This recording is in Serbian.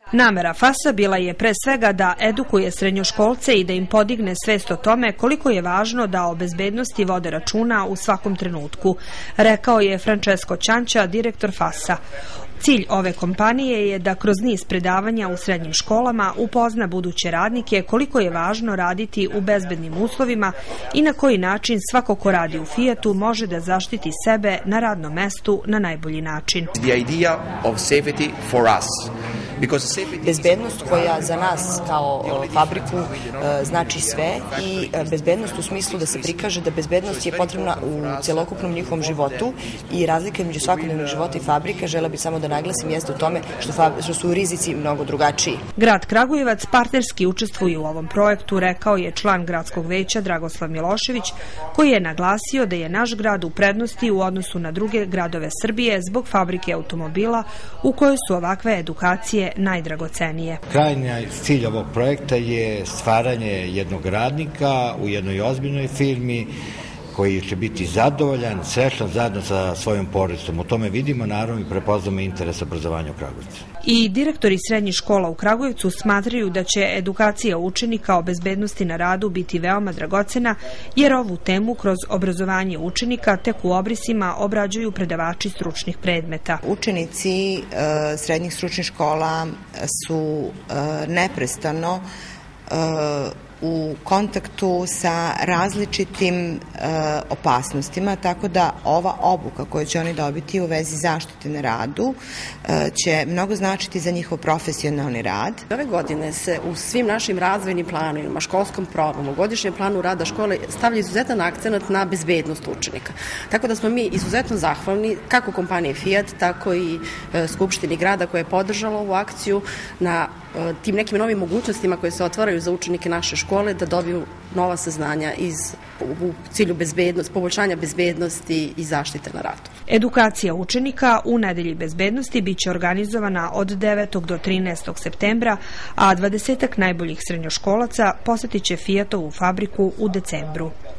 Namera FAS-a bila je pre svega da edukuje srednjoškolce i da im podigne svest o tome koliko je važno da o bezbednosti vode računa u svakom trenutku, rekao je Francesco Ćanća, direktor FAS-a. Cilj ove kompanije je da kroz niz predavanja u srednjim školama upozna buduće radnike koliko je važno raditi u bezbednim uslovima i na koji način svako ko radi u Fiatu može da zaštiti sebe na radnom mestu na najbolji način. Bezbednost koja za nas kao fabriku znači sve i bezbednost u smislu da se prikaže da bezbednost je potrebna u celokupnom njihovom životu i razlika među svakodnevnog života i fabrike, žela bi samo da naglasim, jeste u tome što su rizici mnogo drugačiji. Grad Kragujevac partnerski učestvuje u ovom projektu, rekao je član gradskog veća Dragoslav Milošević, koji je naglasio da je naš grad u prednosti u odnosu na druge gradove Srbije zbog fabrike automobila u kojoj su ovakve edukacije najdragocenije. Krajnji cilj ovog projekta je stvaranje jednog radnika u jednoj ozbiljnoj firmi koji će biti zadovoljan, srećan zajedno sa svojom porodicom. U tome vidimo naravno i prepoznamo interes obrazovanja u Kragujevcu. I direktori srednjih škola u Kragujevcu smatraju da će edukacija učenika o bezbednosti na radu biti veoma dragocena, jer ovu temu kroz obrazovanje učenika tek u obrisima obrađuju predavači stručnih predmeta. Učenici srednjih stručnih škola su neprestano u kontaktu sa različitim opasnostima, tako da ova obuka koju će oni dobiti u vezi zaštite na radu će mnogo značiti za njihov profesionalni rad. Ove godine se u svim našim razvojnim planovima, školskom programu, godišnjem planu rada škole stavlja izuzetan akcenat na bezbednost učenika. Tako da smo mi izuzetno zahvalni kako kompaniji Fiat, tako i Skupštini grada koja je podržala ovu akciju na tim nekim novim mogućnostima koje se otvaraju za učenike naše škole da dobiju nova saznanja u cilju poboljšanja bezbednosti i zaštite na radu. Edukacija učenika u Nedelji bezbednosti biće organizovana od 9. do 13. septembra, a 20 najboljih srednjoškolaca posetit će Fiatovu fabriku u decembru.